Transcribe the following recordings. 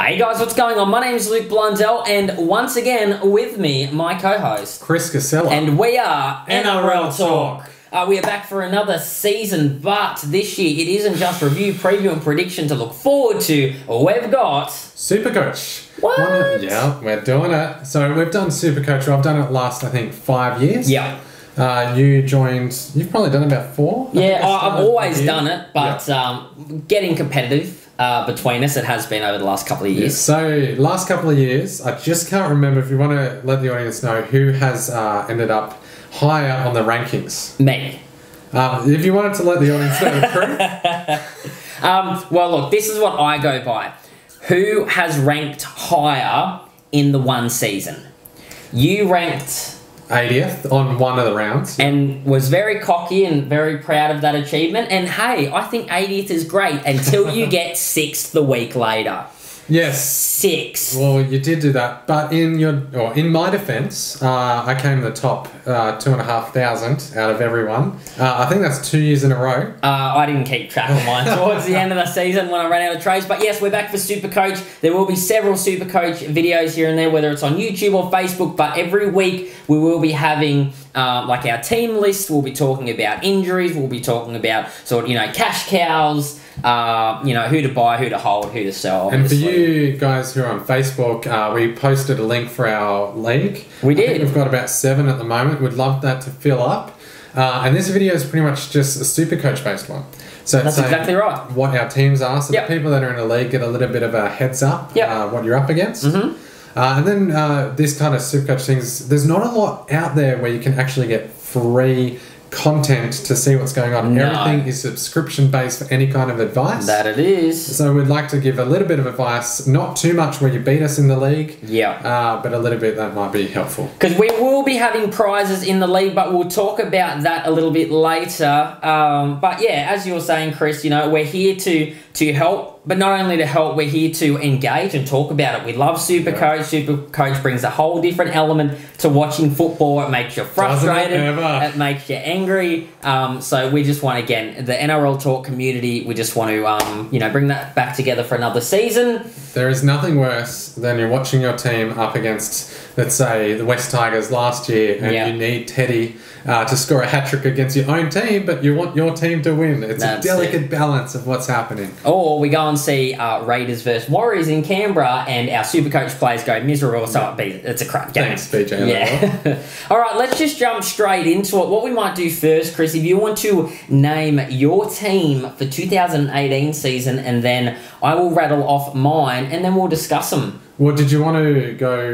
Hey guys, what's going on? My name is Luke Blundell, and once again with me, my co-host Chris Casella, and we are NRL Talk. We are back for another season, but this year it isn't just review, preview, and prediction to look forward to. We've got Supercoach. What? Yeah, we're doing it. So we've done Supercoach. I've done it last, I think, 5 years. Yeah. You joined. You've probably done about 4. Yeah, I've always done it, but getting competitive. Between us, it has been over the last couple of years. So, last couple of years, I just can't remember. If you want to let the audience know who has ended up higher on the rankings. Me. If you wanted to let the audience know the truth. Well, look, this is what I go by. Who has ranked higher in the one season? You ranked 80th on one of the rounds. And was very cocky and very proud of that achievement. And hey, I think 80th is great until you get 6th the week later. Yes. 6. Well, you did do that, but in my defence, I came the top 2,500 out of everyone. I think that's 2 years in a row. I didn't keep track of mine towards the end of the season when I ran out of trades. But yes, we're back for Supercoach. There will be several Supercoach videos here and there, whether it's on YouTube or Facebook. But every week we will be having like our team list. We'll be talking about injuries. We'll be talking about cash cows. Who to buy, who to hold, who to sell. And for you guys who are on Facebook, we posted a link for our league. We did. I think we've got about 7 at the moment. We'd love that to fill up. And this video is pretty much just a Supercoach based one. So that's exactly right. What our teams are, so the people that are in the league get a little bit of a heads up what you're up against. And then this kind of Supercoach things, there's not a lot out there where you can actually get free content to see what's going on. No. Everything is subscription based for any kind of advice. That it is. So we'd like to give a little bit of advice, not too much where you beat us in the league, but a little bit that might be helpful. Because we will be having prizes in the league, but we'll talk about that a little bit later. But yeah, as you were saying, Chris, we're here to help. But not only to help, we're here to engage and talk about it. We love Supercoach. Supercoach brings a whole different element to watching football. It makes you frustrated. It makes you angry. So we just want, again, the NRL Talk community, we just want to, bring that back together for another season. There is nothing worse than you're watching your team up against, let's say, the West Tigers last year, and you need Teddy to score a hat-trick against your own team, but you want your team to win. It's a delicate balance of what's happening. Or we go and see Raiders versus Warriors in Canberra, and our Supercoach players go miserable, so it's a crap game. Thanks, BJ. Yeah. All right, let's just jump straight into it. What we might do first, Chris, if you want to name your team for 2018 season, and then I will rattle off mine, and then we'll discuss them. Well, did you want to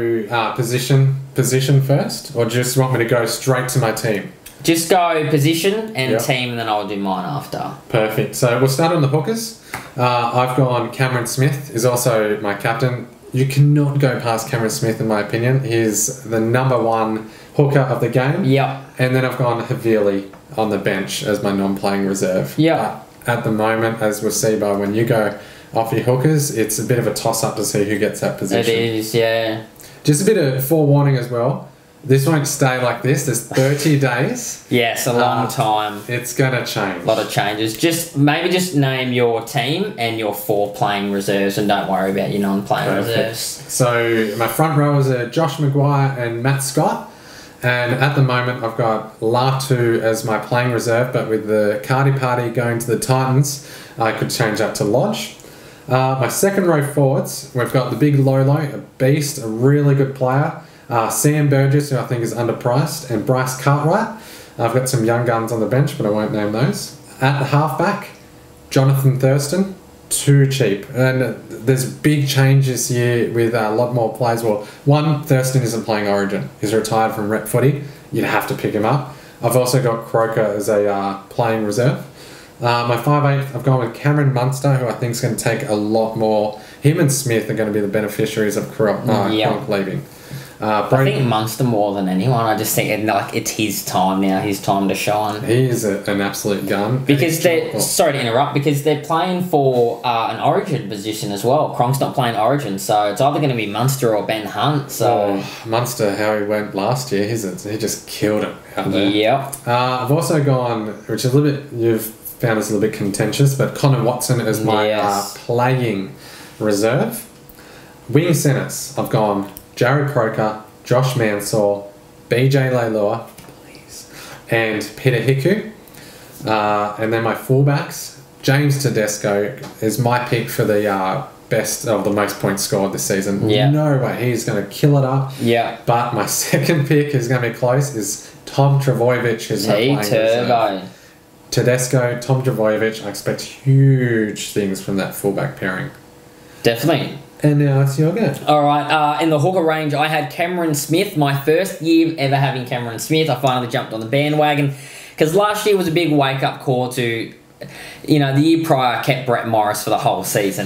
go position first, or just want me to go straight to my team? Just go position and team, and then I'll do mine after. Perfect. So we'll start on the hookers. I've gone Cameron Smith is also my captain. You cannot go past Cameron Smith, in my opinion. He's the #1 hooker of the game. Yep. And then I've gone Havili on the bench as my non-playing reserve. Yeah. At the moment, as we'll see by when you go off your hookers, it's a bit of a toss-up to see who gets that position. It is, yeah. Just a bit of forewarning as well. This won't stay like this. There's 30 days. Yes, a long time. It's going to change. A lot of changes. Maybe just name your team and your 4 playing reserves, and don't worry about your non-playing reserves. So my front rowers are Josh Maguire and Matt Scott. And at the moment, I've got Latu as my playing reserve, but with the Cardi Party going to the Titans, I could change that to Lodge. My second row forwards, we've got the big Lolo, a beast, a really good player. Sam Burgess, who I think is underpriced, and Bryce Cartwright. I've got some young guns on the bench, but I won't name those. At the halfback, Jonathan Thurston, too cheap. And there's big changes here with a lot more players. Well, one, Thurston isn't playing Origin. He's retired from rep footy. You'd have to pick him up. I've also got Croker as a playing reserve. My 5'8", I've gone with Cameron Munster, who I think is going to take a lot more. Him and Smith are going to be the beneficiaries of Cronk leaving. I think Munster more than anyone. I just think it's his time now. His time to shine. He is an absolute gun. Because sorry to interrupt. Because they're playing for an Origin position as well. Cronk's not playing Origin, so it's either going to be Munster or Ben Hunt. So Munster, how he went last year, he just killed it out there. Yep. I've also gone, which is a little bit you've found us a little bit contentious, but Connor Watson as my playing reserve. Wing centres, I've gone Jared Croker, Josh Mansour, BJ Leilua, please, and Peter Hiku. And then my fullbacks, James Tedesco is my pick for the best of the most points scored this season. Yeah. No way, he's going to kill it up. Yeah. But my second pick is going to be close, is Tom Trbojevic, who's not playing reserve. Tedesco, Tom Trbojevic, I expect huge things from that fullback pairing. Definitely. And now it's your go. All right, in the hooker range, I had Cameron Smith. My first year ever having Cameron Smith. I finally jumped on the bandwagon because last year was a big wake-up call to, the year prior I kept Brett Morris for the whole season.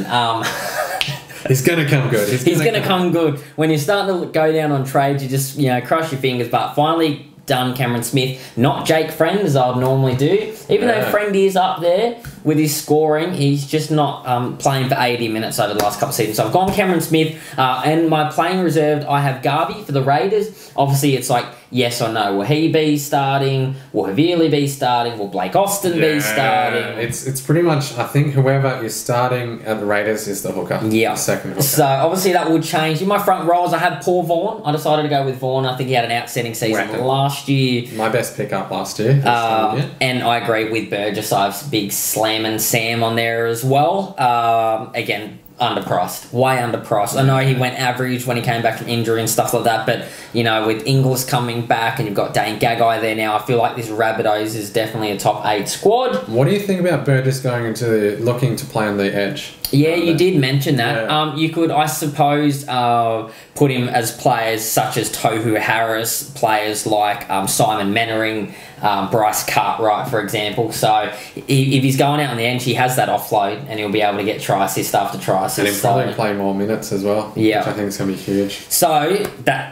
He's going to come good. He's going to come good. When you're starting to go down on trades, you just, crush your fingers. But finally done Cameron Smith, not Jake Friend as I would normally do. Even though Friend is up there with his scoring, he's just not playing for 80 minutes over the last couple of seasons. So I've gone Cameron Smith, and my playing reserved, I have Garvey for the Raiders. Obviously, it's like, yes or no. Will he be starting? Will Havili be starting? Will Blake Austin be starting? It's pretty much, I think, whoever is starting at the Raiders is the hooker. Yeah. The second hooker. So, obviously, that will change. In my front rows, I had Paul Vaughan. I decided to go with Vaughan. I think he had an outstanding season last year. My best pickup last year. And I agree with Burgess. I have big Slam and Sam on there as well. Again, underpriced. Way underpriced. I know he went average when he came back from injury and stuff like that, but, with Inglis coming back and you've got Dane Gagai there now, I feel like this Rabbitohs is definitely a top 8 squad. What do you think about Burgess looking to play on the edge? Yeah, you did mention that. Yeah. You could, I suppose, put him as players such as Tohu Harris, players like Simon Mannering, Bryce Cartwright, for example. So if he's going out on the edge, he has that offload and he'll be able to get try assist after try assist. And he'll probably play more minutes as well, which I think is going to be huge. So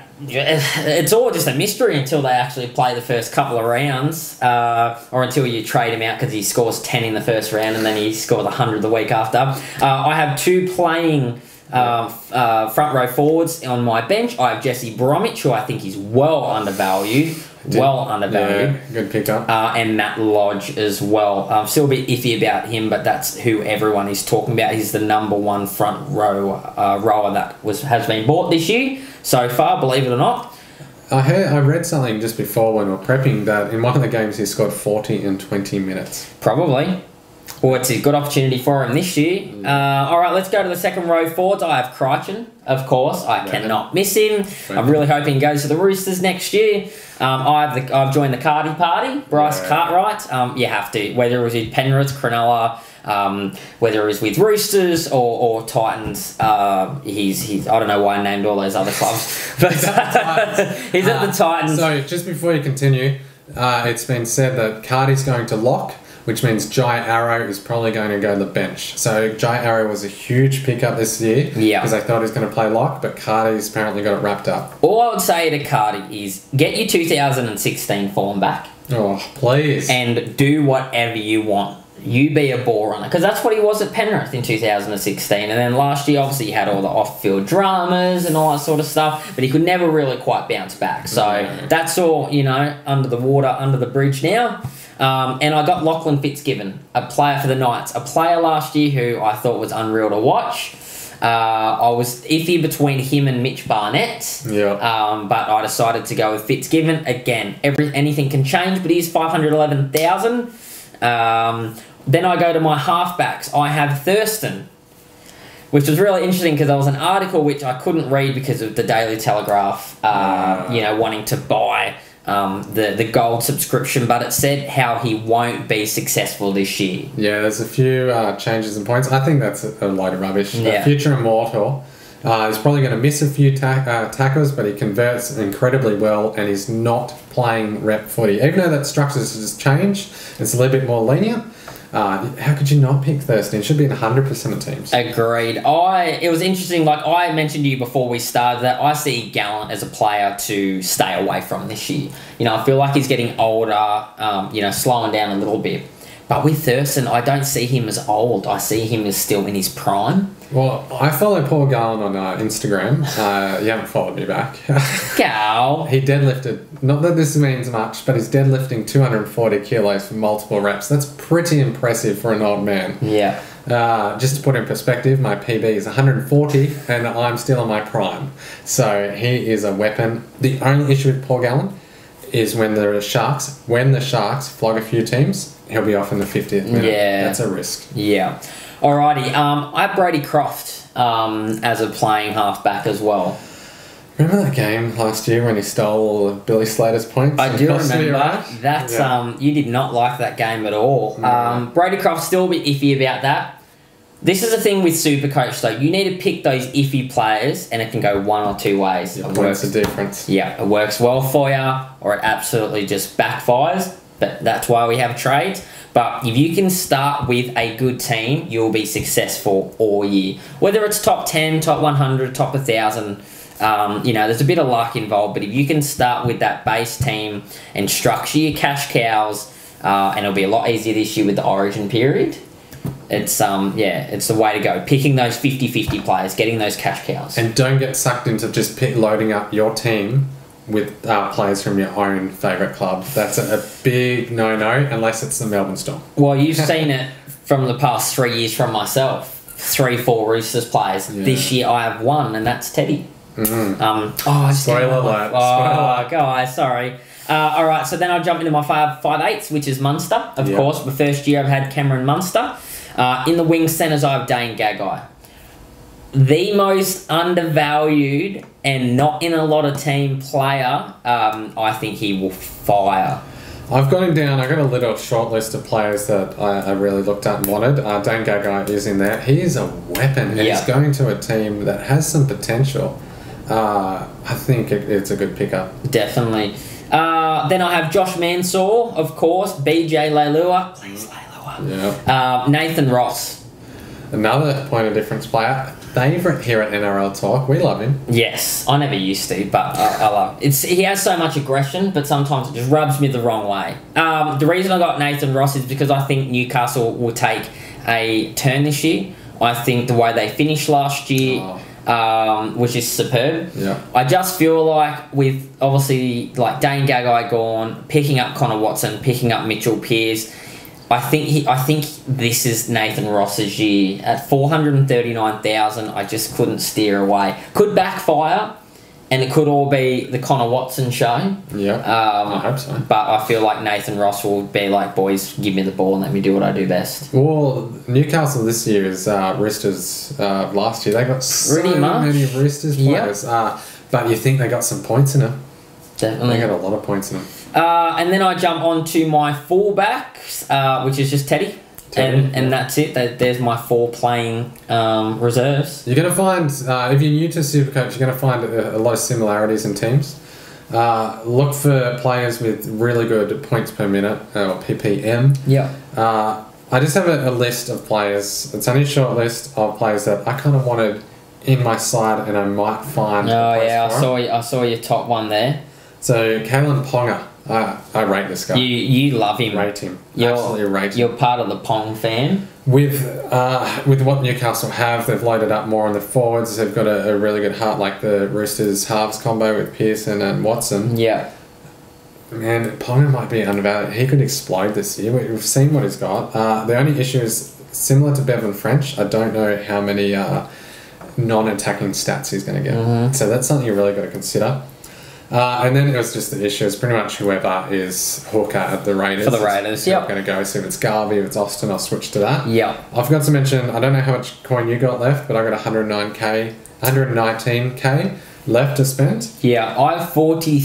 it's all just a mystery until they actually play the first couple of rounds, or until you trade him out because he scores 10 in the first round and then he scores 100 the week after. I have 2 playing front row forwards on my bench. I have Jesse Bromwich, who I think is well undervalued. Yeah, good pickup. And Matt Lodge as well. I'm still a bit iffy about him, but that's who everyone is talking about. He's the number 1 front rower that has been bought this year so far, believe it or not. I read something just before when we were prepping that in one of the games he scored 40 in 20 minutes. Probably. Well, it's a good opportunity for him this year. All right, let's go to the second row forwards. I have Crichton, of course. I cannot miss him. I'm really hoping he goes to the Roosters next year. I've joined the Cardi party. Bryce Cartwright. You have to, whether it was with Penrith, Cronulla, whether it was with Roosters or Titans. He's I don't know why I named all those other clubs, but he's at the Titans. So just before you continue, it's been said that Cardi's going to lock, which means Jai Arrow is probably going to go to the bench. So Jai Arrow was a huge pickup this year because they thought he was going to play lock, but Cardi's apparently got it wrapped up. All I would say to Cardi is get your 2016 form back. Oh, please. And do whatever you want. You be a ball runner. Because that's what he was at Penrith in 2016. And then last year, obviously, he had all the off-field dramas and all that sort of stuff, but he could never really quite bounce back. So that's all, under the water, under the bridge now. And I got Lachlan Fitzgibbon, a player for the Knights, a player last year who I thought was unreal to watch. I was iffy between him and Mitch Barnett, but I decided to go with Fitzgibbon. Again, anything can change, but he's 511,000. Then I go to my halfbacks. I have Thurston, which was really interesting because there was an article which I couldn't read because of the Daily Telegraph, wanting to buy the gold subscription, but it said how he won't be successful this year. Yeah, there's a few changes in points. I think that's a load of rubbish. Yeah. Future Immortal, he's probably going to miss a few tackles, but he converts incredibly well, and he's not playing rep footy. Even though that structure has changed, it's a little bit more lenient. How could you not pick Thurston? It should be in 100% of teams. Agreed. It was interesting, like I mentioned to you before we started, that I see Gallant as a player to stay away from this year. I feel like he's getting older, slowing down a little bit. But with Thurston, I don't see him as old. I see him as still in his prime. Well, I follow Paul Gallen on Instagram. You haven't followed me back. Gal. He deadlifted, not that this means much, but he's deadlifting 240 kilos for multiple reps. That's pretty impressive for an old man. Yeah. Just to put in perspective, my PB is 140 and I'm still in my prime. So he is a weapon. The only issue with Paul Gallen is when the Sharks flog a few teams, he'll be off in the 50th minute. Yeah. That's a risk. Yeah. Alrighty. I have Brady Croft as a playing halfback as well. Remember that game last year when he stole all of Billy Slater's points? I do remember. That's you did not like that game at all. No. Brady Croft's still a bit iffy about that. This is the thing with Supercoach though. You need to pick those iffy players, and it can go one or two ways. It works a difference. Yeah, it works well for you, or it absolutely just backfires. But that's why we have trades. But if you can start with a good team, you'll be successful all year. Whether it's top 10, top 100, top 1,000. There's a bit of luck involved, but if you can start with that base team and structure your cash cows, and it'll be a lot easier this year with the origin period, it's the way to go. Picking those 50-50 players, getting those cash cows. And don't get sucked into just loading up your team with players from your own favourite club. That's a big no-no, unless it's the Melbourne Storm. Well, you've seen it from the past 3 years from myself. 3-4 Roosters players. Yeah. This year I have one, and that's Teddy. Spoiler alert. Guys, sorry. All right, so then I'll jump into my 5'8", which is Munster. Of course, the first year I've had Cameron Munster. In the wing centres, I have Dane Gagai. The most undervalued and not in a lot of team player, I think he will fire. I've got him down. I got a little short list of players that I really looked at and wanted. Dane Gagai is in there. He is a weapon, and he's going to a team that has some potential. I think it's a good pickup. Definitely. Then I have Josh Mansour, of course. BJ Leilua. Please, Leilua. Yeah. Nathan Ross. Another point of difference player. Favourite here at NRL Talk. We love him. Yes. I never used to, but I love him. He has so much aggression, but sometimes it just rubs me the wrong way. The reason I got Nathan Ross is because I think Newcastle will take a turn this year. I think the way they finished last year... which is superb. Yeah. I just feel like with obviously like Dane Gagai gone, picking up Connor Watson, picking up Mitchell Pearce, I think this is Nathan Ross's year. At 439,000, I just couldn't steer away. Could backfire, and it could all be the Connor Watson show. Yeah, I hope so. But I feel like Nathan Ross will be like, boys, give me the ball and let me do what I do best. Well, Newcastle this year is Roosters. Last year they got so many Roosters players. But you think they got some points in them. Definitely. They got a lot of points in them. And then I jump on to my fullbacks, which is just Teddy. And that's it. There's my 4 playing reserves. You're going to find, if you're new to Supercoach, you're going to find a lot of similarities in teams. Look for players with really good points per minute, or PPM. Yeah. I just have a list of players. It's only a short list of players that I kind of wanted in my side, and I might find. Oh yeah, I saw your top one there. So Kalen Ponga. I rate this guy. You love him. Rate him. Absolutely rate him. You're part of the Pong fan. With what Newcastle have, they've loaded up more on the forwards. They've got a really good heart, like the Roosters halves combo with Pearson and Watson. Yeah. Man, Ponga might be undervalued. He could explode this year. We've seen what he's got. The only issue is similar to Bevan French. I don't know how many non-attacking stats he's going to get. Mm-hmm. So that's something you really got to consider. And then it was just the issue. It's pretty much whoever is hooker at the Raiders. For the Raiders, yeah. I'm going to go. So if it's Garvey, if it's Austin, I'll switch to that. Yeah. I forgot to mention, I don't know how much coin you got left, but I got 119k left to spend. Yeah, I have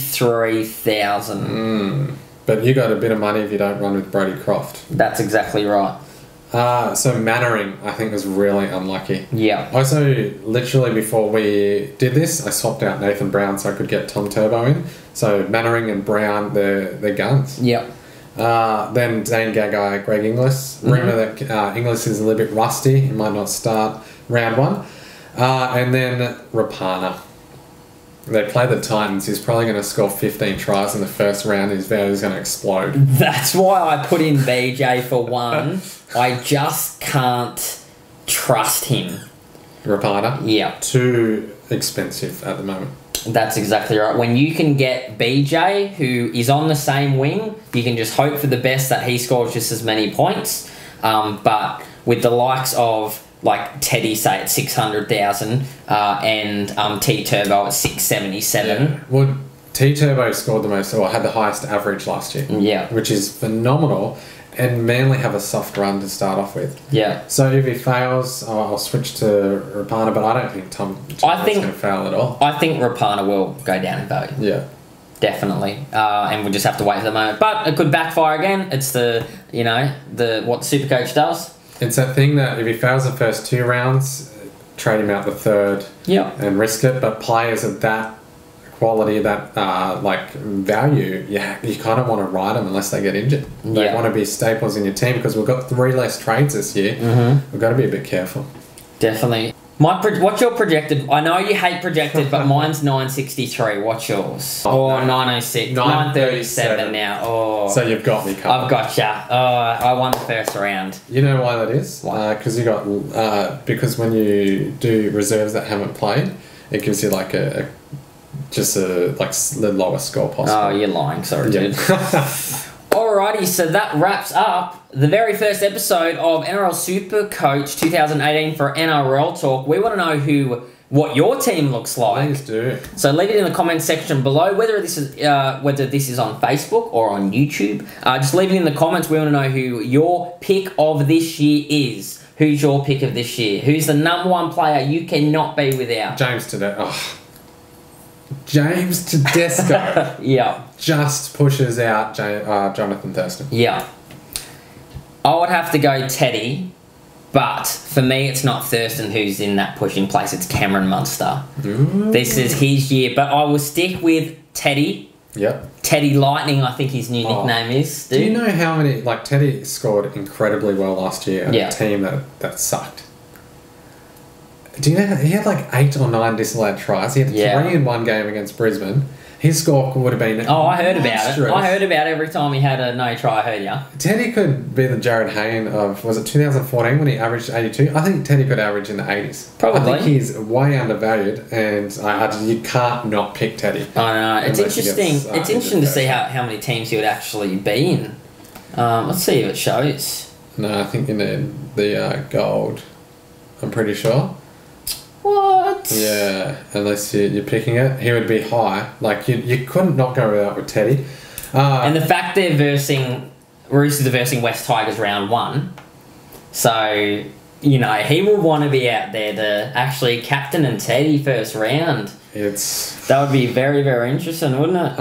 43,000. But you got a bit of money if you don't run with Brody Croft. That's exactly right. So Mannering, I think, was really unlucky. Yeah. Also, literally before we did this, I swapped out Nathan Brown so I could get Tom Turbo in. So Mannering and Brown, they're guns. Yeah. Then Dane Gagai, Greg Inglis. Rumour that Inglis is a little bit rusty. He might not start round 1. And then Rapana. They play the Titans. He's probably going to score 15 tries in the first round. His value's going to explode. That's why I put in BJ for 1. I just can't trust him. Rapana? Yeah. Too expensive at the moment. That's exactly right. When you can get BJ, who is on the same wing, you can just hope for the best that he scores just as many points. But with the likes of like Teddy, say at 600,000, and T Turbo at 677. Yeah. Well, T Turbo scored the most, or had the highest average last year. Yeah, which is phenomenal. And Manly have a soft run to start off with. Yeah. So if he fails, I'll switch to Rapana, but I don't think Tom is going to fail at all. I think Rapana will go down in value. Yeah. Definitely. And we'll just have to wait for the moment. But it could backfire again. It's what the Supercoach does. It's that thing that if he fails the first 2 rounds, trade him out the third. Yeah. And risk it. But players of that quality, that value, you kind of want to ride them unless they get injured. They want to be staples in your team because we've got 3 less trades this year. We've got to be a bit careful. Definitely. What's your projected? I know you hate projected, but mine's 963. What's yours? Oh, 906. 937 now. Oh. So you've got me covered. I've got ya. I won the first round. You know why that is? Because you got because when you do reserves that haven't played, it gives you like the lowest score possible. Oh, you're lying. Sorry, dude. Alrighty, so that wraps up the very first episode of NRL Supercoach 2018 for NRL Talk. We want to know what your team looks like. Please do. So leave it in the comment section below, whether this is on Facebook or on YouTube. Just leave it in the comments. We want to know who your pick of this year is. Who's your pick of this year? Who's the number 1 player you cannot be without? James Tedesco. Yeah. Just pushes out Jonathan Thurston. Yeah. I would have to go Teddy, but for me it's not Thurston who's in that pushing place, it's Cameron Munster. Ooh. This is his year, but I will stick with Teddy. Yep. Teddy Lightning, I think his new nickname is. Dude. Do you know how many... Teddy scored incredibly well last year on a team that sucked. Do you know he had 8 or 9 disallowed tries? He had 3 in one game against Brisbane. His score would have been... Oh, I heard about it. I heard about it every time he had a no try, I heard ya. Teddy could be the Jared Hayne of... Was it 2014 when he averaged 82? I think Teddy could average in the 80s. Probably. I think he's way undervalued, and you can't not pick Teddy. I know. It's interesting. It's interesting to see how many teams he would actually be in. Let's see if it shows. No, I think in the gold. I'm pretty sure. What? Yeah, unless you're picking it, he would be high. You couldn't not go without with Teddy. And the fact they're Roosters are versing West Tigers round 1, so he will want to be out there to actually captain and Teddy first round. That would be very, very interesting, wouldn't it?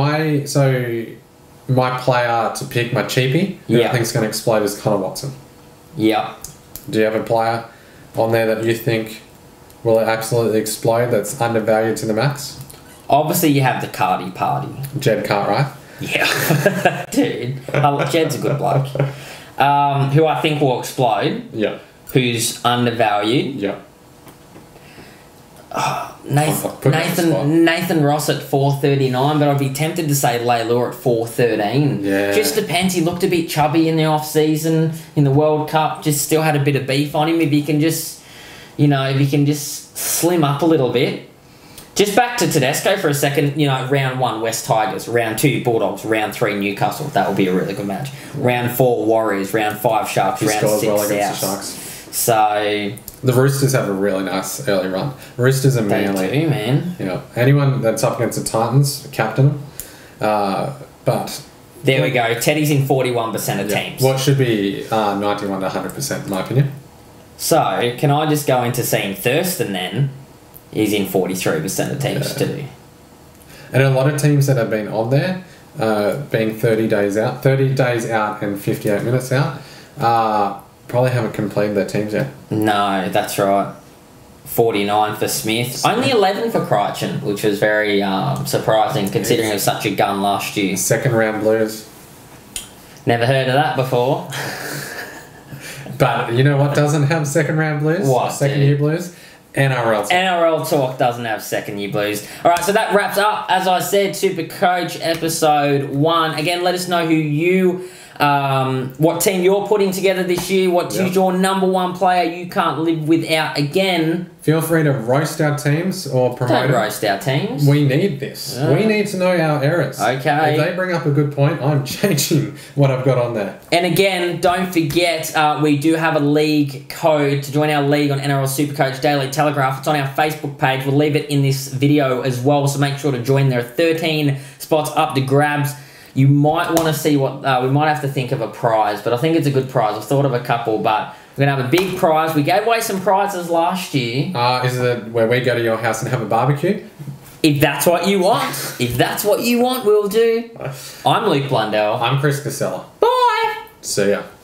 My player to pick, my cheapie, who I think is going to explode, is Connor Watson. Yeah. Do you have a player on there that you think will absolutely explode that's undervalued to the max? Obviously, you have the Cardi Party. Jed Cartwright. Yeah. Dude. Jed's a good bloke. Who I think will explode. Yeah. Who's undervalued. Yeah. Nathan Ross at 439, but I'd be tempted to say Leilua at 413. Yeah. Just depends. He looked a bit chubby in the off-season, in the World Cup, just still had a bit of beef on him. If he can just... if he can just slim up a little bit. Just back to Tedesco for a second. Round 1, West Tigers. Round 2, Bulldogs. Round 3, Newcastle. That will be a really good match. Round 4, Warriors. Round 5, Sharks. He round 6, well against Souths. the Sharks. So... The Roosters have a really nice early run. Roosters are Manly. They do, man. Yeah. Anyone that's up against the Titans, captain them. But... There we go. Teddy's in 41% of teams. What should be 91 to 100% in my opinion. So, can I just go into seeing Thurston then? He's in 43% of teams too. And a lot of teams that have been on there, being 30 days out and 58 minutes out, probably haven't completed their teams yet. No, that's right. 49 for Smith. Only 11 for Crichton, which was very surprising considering it was such a gun last year. Second round Blues. Never heard of that before. But you know what doesn't have second round Blues? What? Second year Blues? NRL Talk. NRL Talk doesn't have second year Blues. Alright, so that wraps up, as I said, Supercoach episode 1. Again, let us know who you what team you're putting together this year. Who's your number one player you can't live without again. Feel free to roast our teams or promote Don't roast our teams. We need this. We need to know our errors. Okay. If they bring up a good point, I'm changing what I've got on there. And again, don't forget, we do have a league code to join our league on NRL Supercoach Daily Telegraph. It's on our Facebook page. We'll leave it in this video as well, so make sure to join. There are 13 spots up to grabs. You might want to see what... we might have to think of a prize, but I think it's a good prize. I've thought of a couple, but we're going to have a big prize. We gave away some prizes last year. Is it where we go to your house and have a barbecue? If that's what you want. If that's what you want, we'll do. I'm Luke Blundell. I'm Chris Casella. Bye! See ya.